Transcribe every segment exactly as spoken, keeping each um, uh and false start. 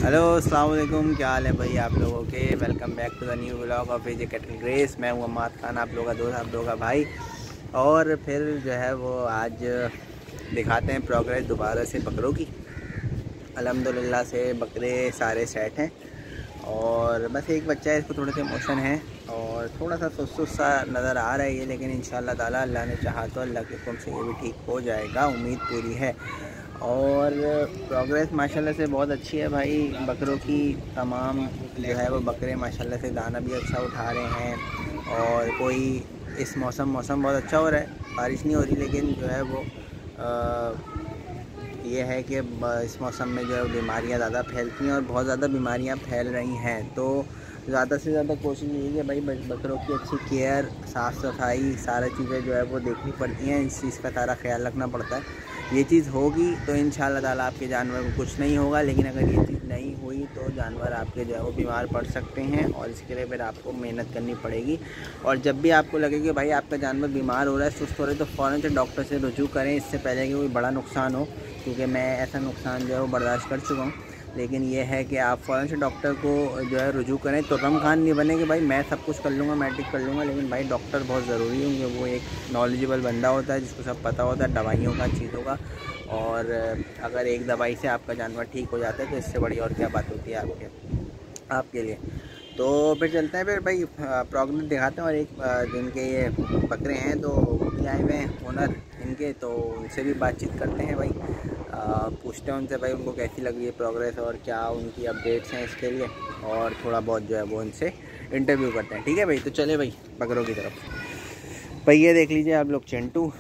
Hello अस्सलाम वालेकुम, क्या हाल है भाई आप लोगों के। Welcome back to the new vlog of AJ cattle grace. मैं हूँ अम्माद खान, आप लोगों का दोस्त, आप लोगों का भाई। और फिर जो है वो आज दिखाते हैं प्रोग्रेस दोबारा से बकरों की। अल्हम्दुलिल्लाह से बकरे सारे सेट हैं और बस एक बच्चा है, इसको थोड़े से इमोशन है और थोड़ा सा सुस्त सुस्त सा नज़र आ रहा है ये, लेकिन इंशाल्लाह ताला अल्लाह ने चाहा तो अल्लाह के हुक्म से ये भी ठीक हो जाएगा, उम्मीद पूरी है। और प्रोग्रेस माशाल्लाह से बहुत अच्छी है भाई बकरों की। तमाम जो है वो बकरे माशाल्लाह से दाना भी अच्छा उठा रहे हैं और कोई इस मौसम मौसम बहुत अच्छा हो रहा है, बारिश नहीं हो रही, लेकिन जो है वो आ, ये है कि इस मौसम में जो है बीमारियां ज़्यादा फैलती हैं और बहुत ज़्यादा बीमारियां फैल रही हैं। तो ज़्यादा से ज़्यादा कोशिश यही है कि भाई बकरों की अच्छी केयर, साफ़ सफाई, सारी चीज़ें जो है वो देखनी पड़ती हैं, इस चीज़ का सारा ख्याल रखना पड़ता है। ये चीज़ होगी तो इंशाल्लाह ताला आपके जानवर को कुछ नहीं होगा, लेकिन अगर ये चीज़ नहीं हुई तो जानवर आपके जो है वो बीमार पड़ सकते हैं और इसके लिए फिर आपको मेहनत करनी पड़ेगी। और जब भी आपको लगे कि भाई आपका जानवर बीमार हो रहा है, सुस्त हो रहा है, तो फ़ौरन से डॉक्टर से रुजू करें, इससे पहले कि कोई बड़ा नुकसान हो, क्योंकि मैं ऐसा नुकसान जो है वो बर्दाश्त कर चुका हूँ। लेकिन ये है कि आप फ़ौरन से डॉक्टर को जो है रुजू करें। तो रम खान नहीं बने कि भाई मैं सब कुछ कर लूँगा, मैं ठीक कर लूँगा, लेकिन भाई डॉक्टर बहुत ज़रूरी है, वो एक नॉलेजेबल बंदा होता है जिसको सब पता होता है दवाइयों का, चीज़ों का। और अगर एक दवाई से आपका जानवर ठीक हो जाता है तो इससे बड़ी और क्या बात होती है आपके आपके लिए। तो फिर चलते हैं, फिर भाई प्रोग्रेस दिखाते हैं। और एक जिनके ये बकरे हैं तो ये आए हुए हैं ओनर इनके, तो उनसे भी बातचीत करते हैं भाई, आ, पूछते हैं उनसे भाई उनको कैसी लग रही है प्रोग्रेस और क्या उनकी अपडेट्स हैं इसके लिए, और थोड़ा बहुत जो है वो उनसे इंटरव्यू करते हैं। ठीक है भाई, तो चले भाई बकरों की तरफ। भाई ये देख लीजिए आप लोग चिंटू,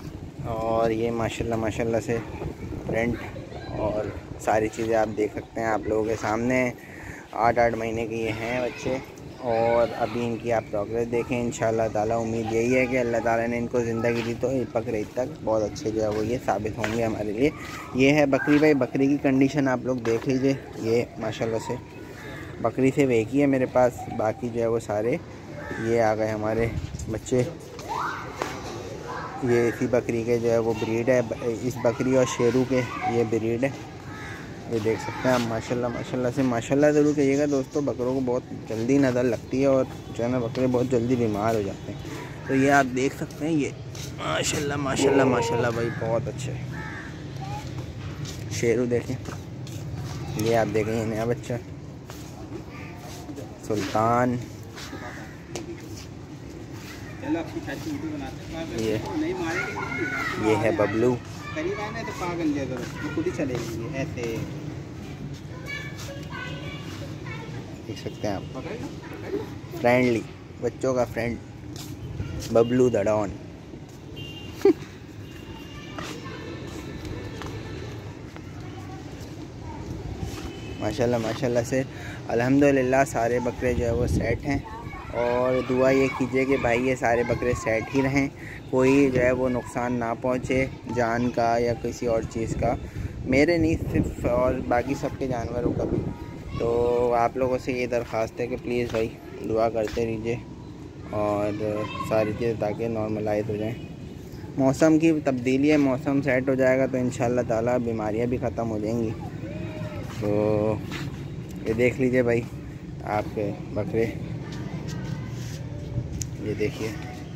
और ये माशाल्लाह माशाल्लाह से प्रिंट और सारी चीज़ें आप देख सकते हैं आप लोगों के सामने। आठ आठ महीने के ये हैं बच्चे और अभी इनकी आप प्रोग्रेस देखें। इंशाल्लाह ताला उम्मीद यही है कि अल्लाह ताला ने इनको ज़िंदगी दी तो बकरे तक बहुत अच्छे जो है वो ये साबित होंगे हमारे लिए। ये है बकरी भाई, बकरी की कंडीशन आप लोग देख लीजिए। ये माशाल्लाह से बकरी सिर्फ एक ही है मेरे पास, बाकी जो है वो सारे ये आ गए हमारे बच्चे। ये इसी बकरी के जो है वो ब्रीड है, इस बकरी और शेरू के ये ब्रीड है, ये देख सकते हैं आप। माशाल्लाह माशाल्लाह से माशाल्लाह ज़रूर कहिएगा दोस्तों, बकरों को बहुत जल्दी नज़र लगती है और जो है ना बकरे बहुत जल्दी बीमार हो जाते हैं। तो ये आप देख सकते हैं, ये माशाल्लाह माशाल्लाह माशाल्लाह भाई बहुत अच्छे। शेरू देखें, ये आप देखें ये नया बच्चा सुल्तान, ये ये है बबलू, करीब आना तो पागल जैसा वो खुद ही चलेगी ऐसे, देख सकते हैं आप। फ्रेंडली बच्चों का फ्रेंड बबलू द डॉन। माशाल्लाह माशाल्लाह से अल्हम्दुलिल्लाह सारे बकरे जो है वो सेट हैं और दुआ ये कीजिए कि भाई ये सारे बकरे सेट ही रहें, कोई जो है वो नुकसान ना पहुँचे जान का या किसी और चीज़ का, मेरे नहीं सिर्फ और बाकी सबके जानवरों का भी। तो आप लोगों से ये दरख्वास्त है कि प्लीज़ भाई दुआ करते रहिए और सारी चीज़ें ताकि नॉर्मलाइज हो जाएं। मौसम की तब्दीली है, मौसम सेट हो जाएगा तो इंशाल्लाह ताला बीमारियां भी ख़त्म हो जाएंगी। तो ये देख लीजिए भाई आपके बकरे, ये देखिए।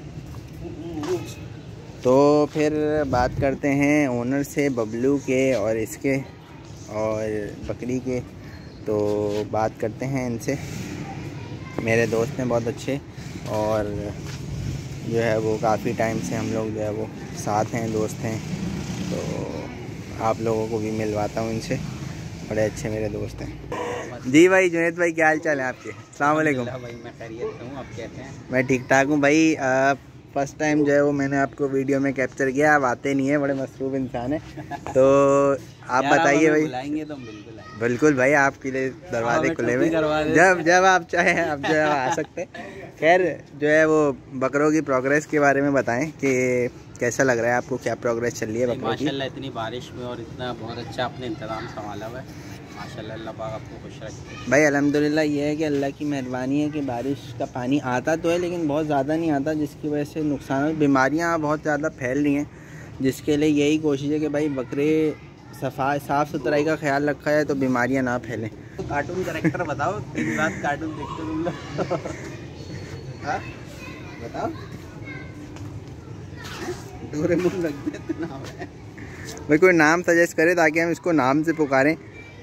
तो फिर बात करते हैं ओनर से बबलू के और इसके और बकरी के। तो बात करते हैं इनसे, मेरे दोस्त हैं बहुत अच्छे और जो है वो काफ़ी टाइम से हम लोग जो है वो साथ हैं, दोस्त हैं। तो आप लोगों को भी मिलवाता हूँ इनसे, बड़े अच्छे मेरे दोस्त हैं। जी भाई जुनैद भाई, क्या हाल चाल है आपके। अस्सलाम वालेकुम भाई, मैं खैरियत से हूँ, आप कैसे हैं। मैं ठीक ठाक हूँ भाई। फर्स्ट टाइम जो है वो मैंने आपको वीडियो में कैप्चर किया, आप आते नहीं है, बड़े मसरूफ़ इंसान हैं। तो आप बताइए भाई। बुलाएंगे तो बिल्कुल आएंगे। बिल्कुल भाई, आपके लिए दरवाजे खुले हुए, जब जब आप चाहें आप जो है आ सकते हैं। खैर जो है वो बकरों की प्रोग्रेस के बारे में बताएं कि कैसा लग रहा है आपको, क्या प्रोग्रेस चल रही है बकरों की। माशाल्लाह इतनी बारिश में और इतना बहुत अच्छा आपने इंतज़ाम संभाला हुआ है, माशाल्लाह अल्लाह पाक आपको खुश रखे भाई। अल्हम्दुलिल्लाह ये है कि अल्लाह की मेहरबानी है कि बारिश का पानी आता तो है लेकिन बहुत ज़्यादा नहीं आता, जिसकी वजह से नुकसान, बीमारियां बहुत ज़्यादा फैल रही हैं, जिसके लिए यही कोशिश है कि भाई बकरे सफाई साफ़ सुथराई का ख्याल रखा है तो बीमारियां ना फैलें। तो कार्टून कैरेक्टर बताओ, दिन रात कार्टून देखते तुम लोग। हाँ बताओ, डोरेमोन रख देते नाम है भाई, कोई नाम सजेस्ट करे ताकि हम इसको नाम से पुकारें।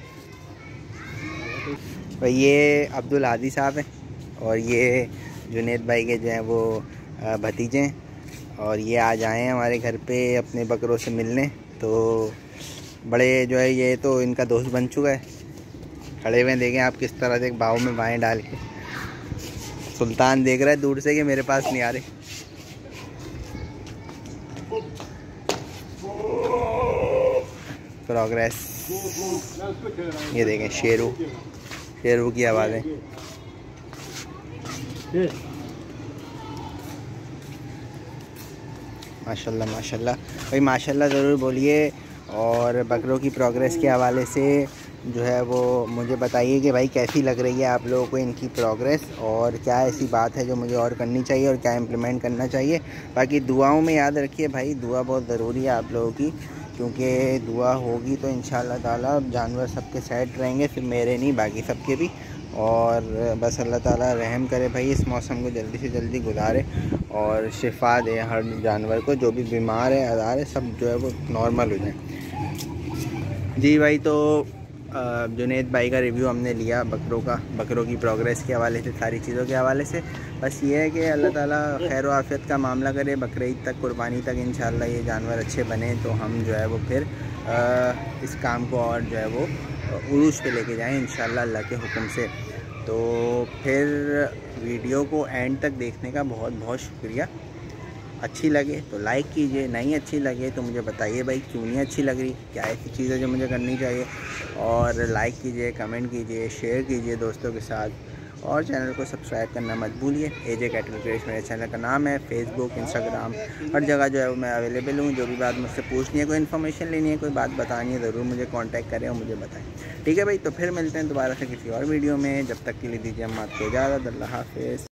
भाई ये अब्दुल हादी साहब हैं और ये जुनेद भाई के जो हैं वो भतीजे हैं और ये आज आए हैं हमारे घर पे अपने बकरों से मिलने। तो बड़े जो है ये तो इनका दोस्त बन चुका है। खड़े हुए देखें आप किस तरह से भाव में बाएं डाल के। सुल्तान देख रहा है दूर से कि मेरे पास नहीं आ रहे। प्रोग्रेस ये देखें, शेरू शेरू की आवाज़ें। माशाल्लाह माशाल्लाह भाई, माशाल्लाह ज़रूर बोलिए। और बकरों की प्रोग्रेस के हवाले से जो है वो मुझे बताइए कि भाई कैसी लग रही है आप लोगों को इनकी प्रोग्रेस, और क्या ऐसी बात है जो मुझे और करनी चाहिए और क्या इम्प्लीमेंट करना चाहिए। बाकी दुआओं में याद रखिए भाई, दुआ बहुत ज़रूरी है आप लोगों की, क्योंकि दुआ होगी तो इंशाअल्लाह ताला जानवर सबके सेट रहेंगे, फिर मेरे नहीं बाकी सबके भी। और बस अल्लाह ताला रहम करे भाई, इस मौसम को जल्दी से जल्दी गुजारे और शिफा दे हर जानवर को, जो भी बीमार है आज़ार है सब जो है वो नॉर्मल हो जाए। जी भाई, तो जुनेद भाई का रिव्यू हमने लिया बकरों का, बकरों की प्रोग्रेस के हवाले से, सारी चीज़ों के हवाले से। बस ये है कि अल्लाह ताला खैर व आफ़ियत का मामला करे, बकरीद तक, कुर्बानी तक इंशाअल्लाह ये जानवर अच्छे बने तो हम जो है वो फिर आ, इस काम को और जो है वो उरूज पे लेके जाएं इंशाअल्लाह अल्लाह के हुक्म से। तो फिर वीडियो को एंड तक देखने का बहुत बहुत शुक्रिया। अच्छी लगे तो लाइक कीजिए, नहीं अच्छी लगे तो मुझे बताइए भाई क्यों नहीं अच्छी लग रही, क्या ऐसी चीज़ें जो मुझे करनी चाहिए। और लाइक कीजिए, कमेंट कीजिए, शेयर कीजिए दोस्तों के साथ, और चैनल को सब्सक्राइब करना मत भूलिए। एजे कैटल ग्रेस मेरे चैनल का नाम है। फेसबुक, इंस्टाग्राम, हर जगह जो है वो मैं अवेलेबल हूँ। जो भी बात मुझसे पूछनी है, कोई इन्फॉर्मेशन लेनी है, कोई बात बतानी है, ज़रूर मुझे कांटेक्ट करें और मुझे बताएं। ठीक है भाई, तो फिर मिलते हैं दोबारा से किसी और वीडियो में। जब तक के लिए दीजिए हम आपको इजाज़त। अल्लाह हाफ़िज़।